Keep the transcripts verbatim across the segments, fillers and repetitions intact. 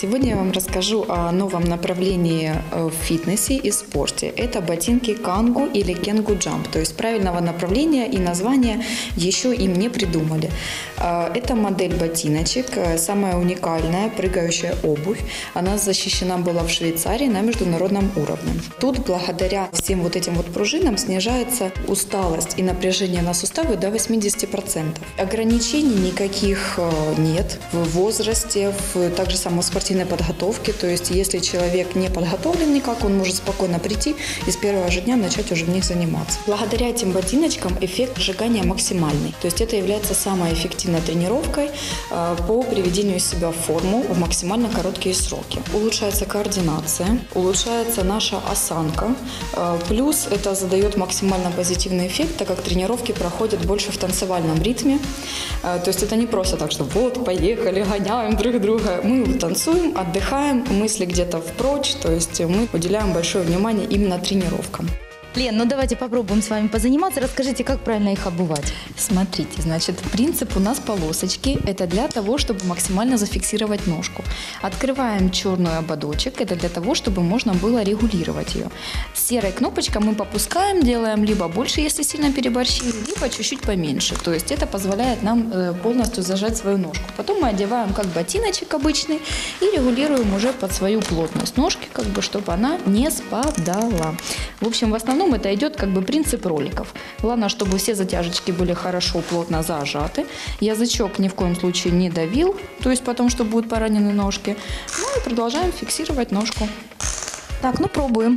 Сегодня я вам расскажу о новом направлении в фитнесе и спорте. Это ботинки Kangoo или Kangoo Jump. То есть правильного направления и названия еще им не придумали. Это модель ботиночек, самая уникальная, прыгающая обувь. Она защищена была в Швейцарии на международном уровне. Тут благодаря всем вот этим вот пружинам снижается усталость и напряжение на суставы до восьмидесяти процентов. Ограничений никаких нет в возрасте, в, также само в спортивной подготовке. То есть если человек не подготовлен никак, он может спокойно прийти и с первого же дня начать уже в них заниматься. Благодаря этим ботиночкам эффект сжигания максимальный. То есть это является самой эффективной тренировкой по приведению себя в форму в максимально короткие сроки. Улучшается координация, улучшается наша осанка. Плюс это задает максимально позитивный эффект, так как тренировки проходят больше в танцевальном ритме. То есть это не просто так, что вот, поехали, гоняем друг друга. Мы танцуем, отдыхаем, мысли где-то впрочь. То есть мы уделяем большое внимание именно тренировкам. Лен, ну давайте попробуем с вами позаниматься. Расскажите, как правильно их обувать. Смотрите, значит, принцип у нас полосочки. Это для того, чтобы максимально зафиксировать ножку. Открываем черный ободочек. Это для того, чтобы можно было регулировать ее. Серой кнопочкой мы попускаем, делаем либо больше, если сильно переборщили, либо чуть-чуть поменьше. То есть это позволяет нам полностью зажать свою ножку. Потом мы одеваем как ботиночек обычный и регулируем уже под свою плотность ножки, как бы, чтобы она не спадала. В общем, в основном это идет как бы принцип роликов. Главное, чтобы все затяжечки были хорошо, плотно зажаты. Язычок ни в коем случае не давил, то есть потом, что будут поранены ножки. Ну и продолжаем фиксировать ножку. Так, ну пробуем.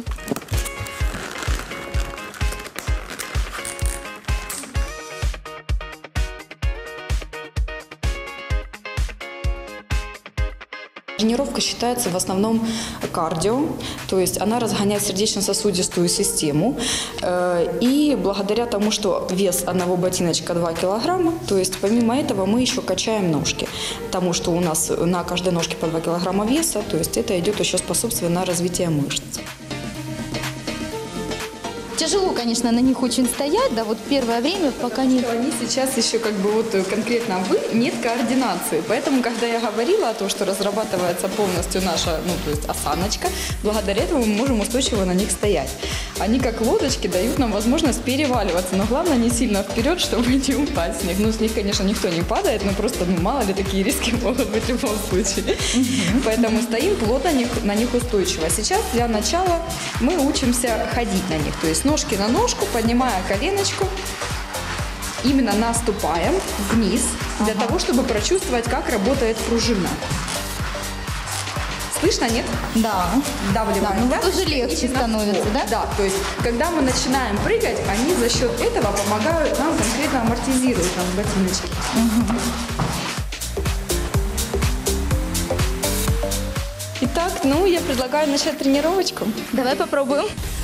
Тренировка считается в основном кардио, то есть она разгоняет сердечно-сосудистую систему. И благодаря тому, что вес одного ботиночка два килограмма, то есть помимо этого мы еще качаем ножки. Потому что у нас на каждой ножке по два килограмма веса, то есть это идет еще способствие на развитие мышц. Тяжело, конечно, на них очень стоять, да, вот первое время, пока не... Они сейчас еще как бы вот конкретно вы, нет координации. Поэтому, когда я говорила о том, что разрабатывается полностью наша, ну, то есть осаночка, благодаря этому мы можем устойчиво на них стоять. Они как лодочки дают нам возможность переваливаться, но главное не сильно вперед, чтобы не упасть с них. Ну, с них, конечно, никто не падает, но просто, ну, мало ли, такие риски могут быть в любом случае. Mm-hmm. Поэтому стоим плотно на них, на них устойчиво. Сейчас для начала мы учимся ходить на них, то есть ножки на ножку, поднимая коленочку, именно наступаем вниз, для ага. того, чтобы прочувствовать, как работает пружина. Слышно, нет? Да. Вдавливаем. Да, ну вот уже легче становится, да? Да, то есть, когда мы начинаем прыгать, они за счет этого помогают нам конкретно амортизировать нам ботиночки. Угу. Итак, ну, я предлагаю начать тренировочку. Давай попробуем.